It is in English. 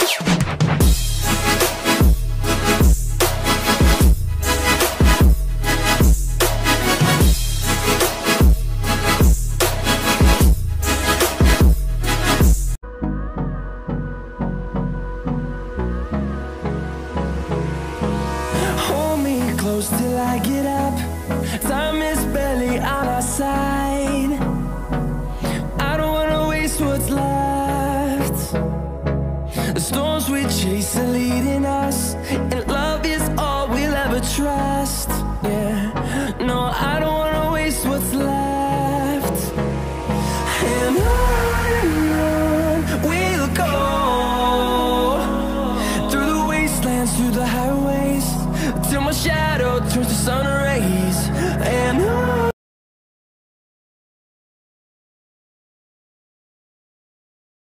Till I get up, time is barely on our side. I don't wanna waste what's left. The storms we chase are leading us, and